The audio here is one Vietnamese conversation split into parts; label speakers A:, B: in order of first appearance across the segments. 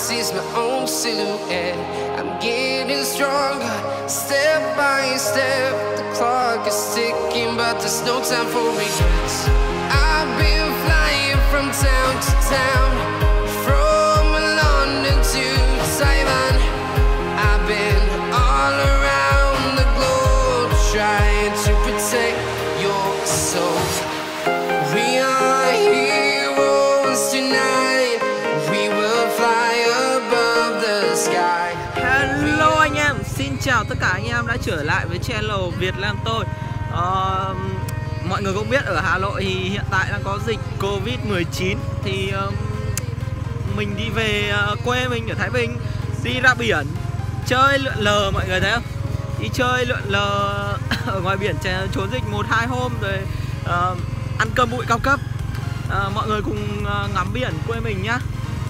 A: sees my own silhouette. I'm getting stronger, step by step. The clock is ticking, but there's no time for regrets. I've been flying from town to town, from London to Taiwan. I've been all around the globe trying to protect your soul. We are heroes tonight. We will fly above the sky.
B: Hello anh em, xin chào tất cả anh em đã trở lại với channel Việt Nam tôi. Mọi người cũng biết ở Hà Nội thì hiện tại đang có dịch Covid-19. Thì mình đi về quê mình ở Thái Bình, đi ra biển chơi lượn lờ, mọi người thấy không? Đi chơi lượn lờ ở ngoài biển trốn dịch 1-2 hôm rồi ăn cơm bụi cao cấp. Mọi người cùng ngắm biển quê mình nhá.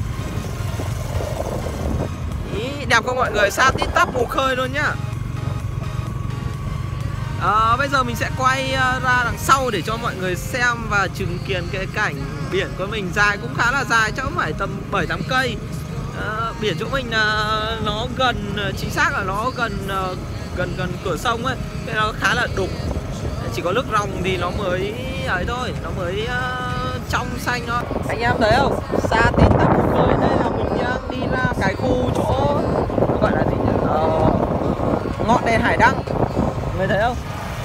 B: Ý, đẹp không mọi người, xa tít tắp mù khơi luôn nhá. Bây giờ mình sẽ quay ra đằng sau để cho mọi người xem và chứng kiến cái cảnh biển của mình dài cũng khá là dài, chắc cũng phải tầm 7-8 cây. Biển chỗ mình nó gần, chính xác là nó gần cửa sông ấy, nên nó khá là đục. Chỉ có nước ròng thì nó mới ấy thôi, nó mới trong xanh thôi. Anh em thấy không? Xa tít tắp một khơi. Đây là mình đang đi ra cái khu chỗ gọi là gì nhỉ? Ngọn đèn hải đăng. Người thấy không?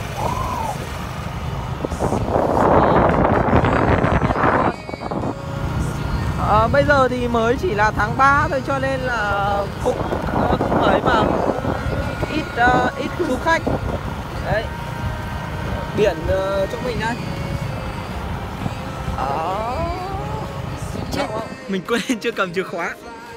B: Bây giờ thì mới chỉ là tháng 3 thôi, cho nên là cũng mới mà ít du khách. Đấy, biển chỗ mình đây. Chết, mình quên chưa cầm chìa khóa.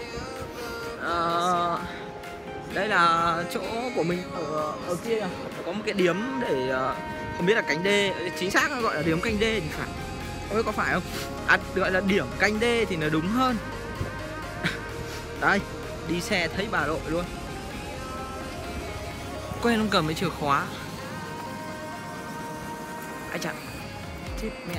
B: Đây là chỗ của mình ở kia có một cái điếm để không biết là cánh đê, chính xác nó gọi là điếm canh đê thì phải, không biết có phải không? Gọi là điểm canh đê thì nó đúng hơn. Đây, đi xe thấy bà nội luôn. Quên không cầm cái chìa khóa. Ai chả chết mẹ.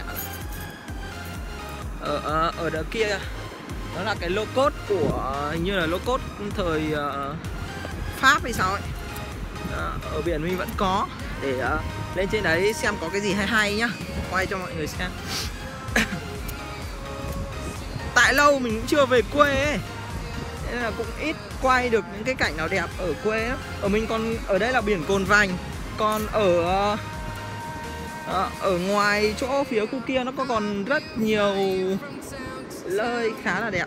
B: Ở đó kia đó là cái lô cốt của, hình như là lô cốt thời Pháp hay sao ấy. Ở biển mình vẫn có, để lên trên đấy xem có cái gì hay hay nhá, quay cho mọi người xem. Tại lâu mình cũng chưa về quê ấy, nên là cũng ít quay được những cái cảnh nào đẹp ở quê ấy. Ở mình còn, ở đây là biển Cồn Vành, còn ở ngoài chỗ phía khu kia nó có còn rất nhiều nơi khá là đẹp.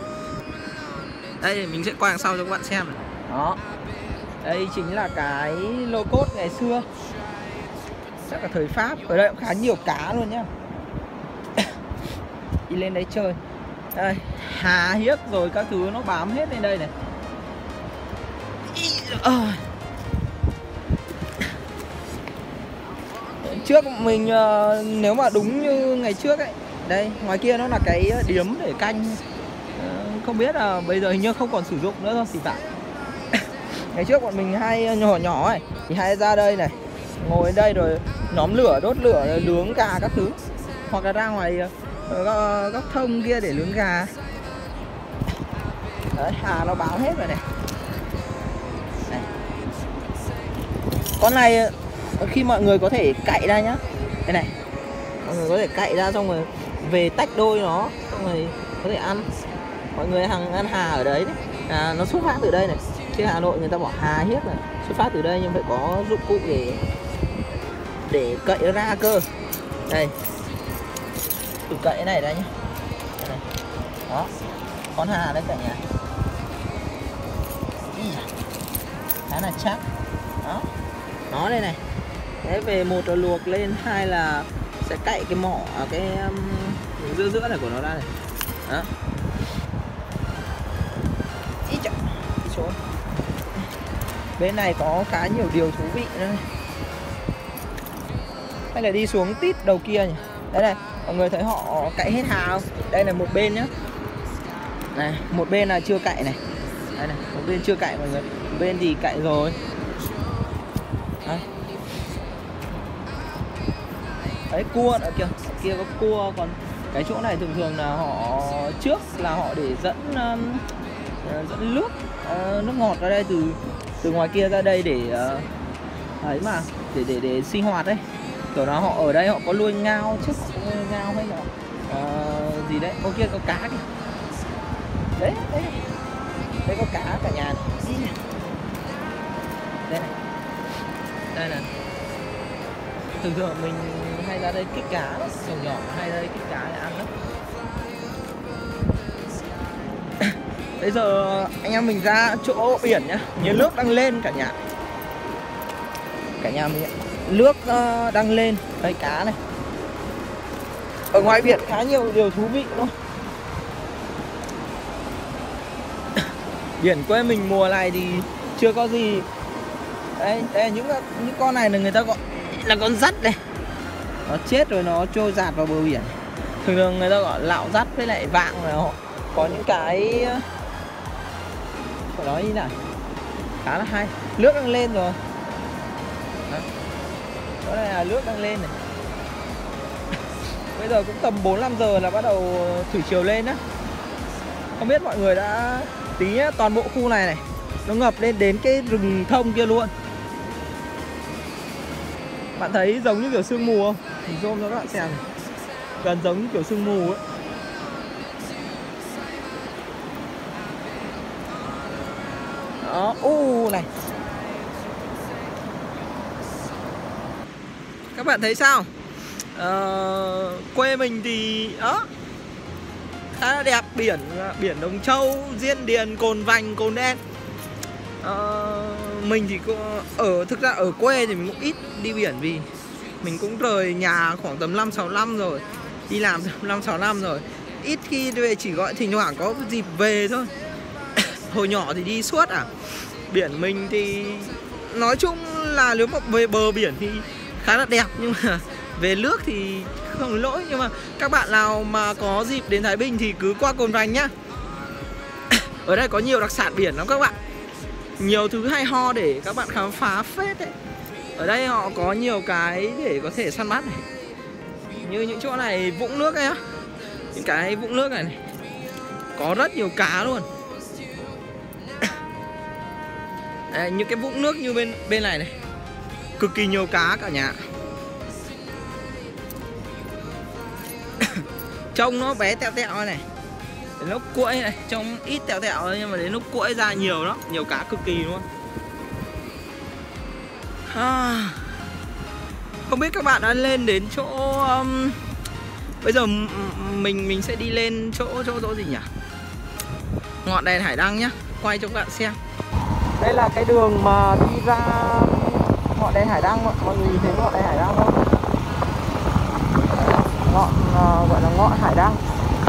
B: Đây mình sẽ quay đằng sau cho các bạn xem này. Đó, đây chính là cái lô cốt ngày xưa, chắc là thời Pháp. Ở đây cũng khá nhiều cá luôn nhá. Đi lên đấy chơi. Đây, hà hiếc rồi các thứ nó bám hết lên đây này. Trước mình nếu mà đúng như ngày trước ấy, đây ngoài kia nó là cái điếm để canh, không biết là bây giờ hình như không còn sử dụng nữa thôi thì phải. Ngày trước bọn mình hay nhỏ ấy thì hay ra đây này, ngồi đây rồi nhóm lửa, đốt lửa rồi nướng gà các thứ, hoặc là ra ngoài góc thông kia để nướng gà. Đấy, hà nó bám hết rồi này. Con này khi mọi người có thể cạy ra nhá, đây này, mọi người có thể cạy ra xong rồi về tách đôi nó, xong rồi có thể ăn. Mọi người hàng ăn hà ở đấy, nó xuất phát từ đây này. Chứ Hà Nội người ta bỏ hà hiếc này, xuất phát từ đây nhưng phải có dụng cụ để cậy nó ra cơ. Đây, thử cậy cái này ra nhá. Đây này. Đó, con hà đấy cả nhà. Khá là chắc. Đó, nó đây này. Đấy, về một là luộc lên, hai là sẽ cậy cái mỏ, cái giữa này của nó ra này. Đó. Ý chà, đi xuống. Bên này có khá nhiều điều thú vị nữa. Hay là đi xuống tít đầu kia nhỉ. Đấy này, mọi người thấy họ cậy hết hà không? Đây là một bên nhá. Này, một bên là chưa cậy này. Đây này, một bên chưa cậy mọi người. Một bên thì cậy rồi. Đấy. Đấy, cua ở kia, ở kia có cua. Còn cái chỗ này thường thường là họ trước là họ để dẫn dẫn nước nước ngọt ra đây từ ngoài kia ra đây để ấy mà để sinh hoạt đấy. Kiểu nó họ ở đây họ có nuôi ngao chứ, ngao hay là gì đấy, ô kia có cá kìa. Đấy đây có cá cả nhà này. Đây này, đây này. Thường thường mình hay ra đây kích cá, nhỏ nhỏ hay ra đây kích cá để ăn lắm. Bây giờ anh em mình ra chỗ biển nhá, như nước đang lên cả nhà. Cả nhà mình nước đang lên, đây cá này. Ở ngoài biển khá nhiều điều thú vị luôn. Biển quê mình mùa này thì chưa có gì. Đây những con này là người ta gọi là con dắt đây. Nó chết rồi nó trôi dạt vào bờ biển. Thường thường người ta gọi lạo dắt với lại vạng, là họ có những cái phải nói như nào khá là hay. Nước đang lên rồi. Đó này là nước đang lên này. Bây giờ cũng tầm 4-5 giờ là bắt đầu thủy triều lên á. Không biết mọi người đã tí nhá, toàn bộ khu này này nó ngập lên đến cái rừng thông kia luôn. Bạn thấy giống như kiểu sương mù không? Mình zoom cho các bạn xem. Gần giống như kiểu sương mù ấy. Đó, này. Các bạn thấy sao? Quê mình thì đó khá là đẹp, biển Đồng Châu, Diên Điền, Cồn Vành, Cồn Đen. Mình thì thực ra ở quê thì mình cũng ít đi biển, vì mình cũng rời nhà khoảng tầm 5-6 năm rồi, đi làm 5-6 năm rồi, ít khi về, chỉ gọi thỉnh thoảng có dịp về thôi. Hồi nhỏ thì đi suốt à. Biển mình thì nói chung là nếu mà về bờ biển thì khá là đẹp, nhưng mà về nước thì không lỗi. Nhưng mà các bạn nào mà có dịp đến Thái Bình thì cứ qua Cồn Vành nhá. Ở đây có nhiều đặc sản biển lắm các bạn, nhiều thứ hay ho để các bạn khám phá phết đấy. Ở đây họ có nhiều cái để có thể săn bắt này. Như những chỗ này vũng nước ấy á, những cái vũng nước này có rất nhiều cá luôn. Đây, những cái vũng nước như bên này này cực kỳ nhiều cá cả nhà. Trông nó bé tẹo tẹo này, đến lúc cuội này trông ít tẹo tẹo thôi, nhưng mà đến lúc cuội ra nhiều lắm, nhiều cá cực kỳ luôn. Không biết các bạn đã lên đến chỗ bây giờ mình sẽ đi lên chỗ gì nhỉ? Ngọn đèn hải đăng nhá, quay cho các bạn xem. Đây là cái đường mà đi ra ngọn đèn hải đăng, mọi người nhìn thấy ngọn đèn hải đăng không? Ngọn gọi là ngọn hải đăng.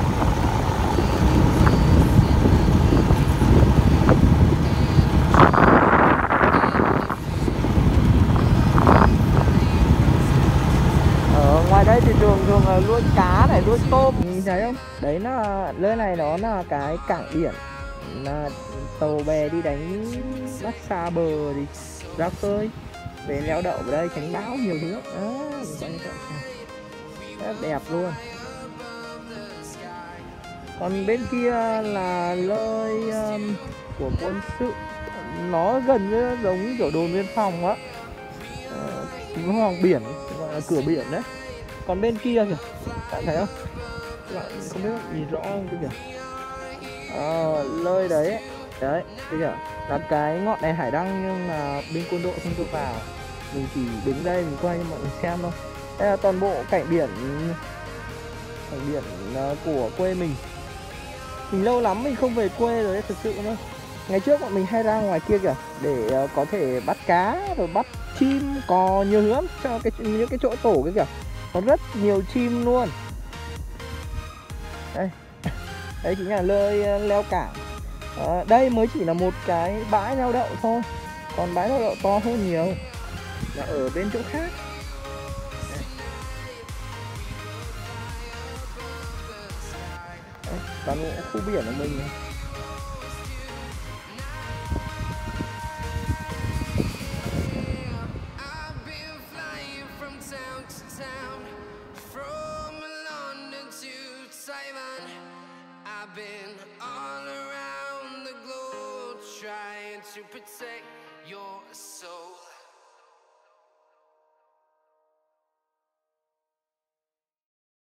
B: Ở ngoài đây thì thường là nuôi cá này, nuôi tôm, nhìn thấy không? Đấy là nơi này nó là cái cảng biển, là tàu bè đi đánh bắt xa bờ thì ra khơi, về neo đậu ở đây tránh bão nhiều thứ. Rất đẹp luôn. Còn bên kia là nơi của quân sự, nó gần như giống kiểu đồn biên phòng á, hoàng biển, gọi là cửa biển đấy. Còn bên kia kìa, bạn thấy không? Bạn không biết nhìn rõ không kìa. Nơi đấy, đấy, kìa, là cái ngọn đèn hải đăng, nhưng mà bên quân đội không cho vào. Mình chỉ đứng đây mình quay cho mọi người xem thôi. Đây là toàn bộ cảnh biển của quê mình. Mình lâu lắm mình không về quê rồi đấy, thực sự nữa. Ngày trước bọn mình hay ra ngoài kia kìa, để có thể bắt cá rồi bắt chim, cò nhiều thứ lắm. Cho những cái chỗ tổ kia kìa, có rất nhiều chim luôn. Đây, đây chính là nơi leo cảng. Đây mới chỉ là một cái bãi neo đậu thôi, còn bãi neo đậu to hơn nhiều là ở bên chỗ khác. Toàn bộ khu biển của mình này.
A: I've been all around the globe. to protect your soul.